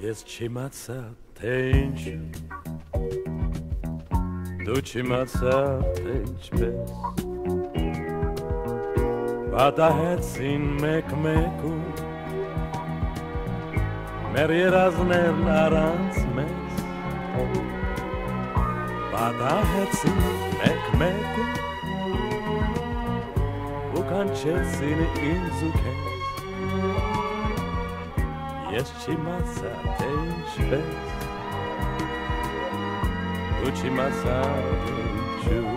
Ես չիմացա, թե ինչու Դու չիմացա, թե ինչպես Պատահեցին մեկ-մեկում Մեր երազներն առանց մեզ Պատահեցին մեկ-մեկում Ու կանչեցին ինձ ու քեզ Ես չիմացա, թե ինչպես Դու չիմացա, թե ինչու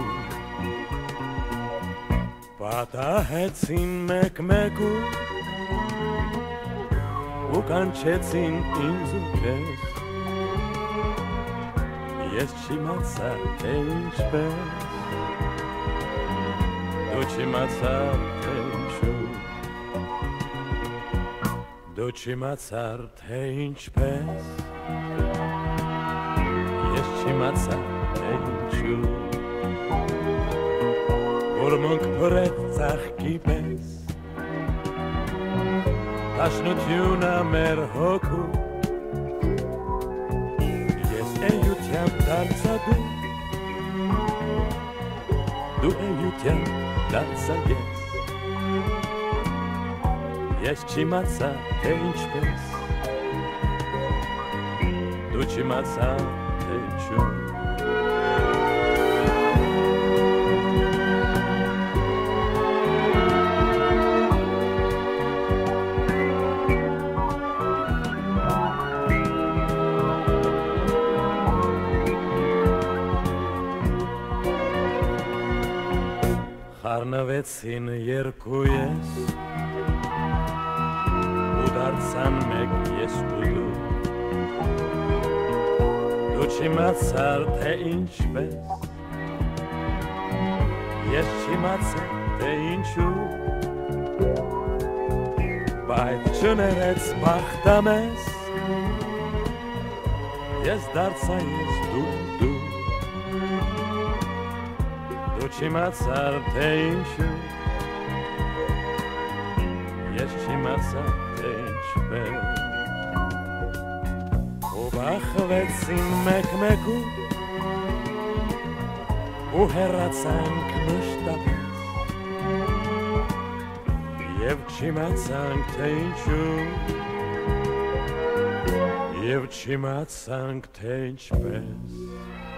Պատահեցին մեկ-մեկում Ու կանչեցին ինձ ու քեզ Ես չիմացա, թե ինչպես Դու չիմացա, թե ինչու Դու չիմացար, թե ինչպես Ես չիմացա, թե ինչու Որ մոնք փրեց ծաղկի պես Տաշնությունը մեր հոգու Ես էյությամբ դարձա Դու էյությամբ դարձա ես Ես չիմացա, թե ինչպես Դու չիմացա, թե ինչու Խառնվեցին երկու ես Դարձան մեկ ես ու դու Դու չիմացար, թե ինչպես Ես չիմացա, թե ինչու Բայց չներեց բախտը մեզ Ես դարձա ես դու Դու չիմացար, թե ինչու Ես չիմացա, թե ինչպես Ու բախվեցին մեկ-մեկում Ու հեռացանք մշտապես Եվ չիմացանք, թե ինչու Եվ չիմացանք, թե ինչպես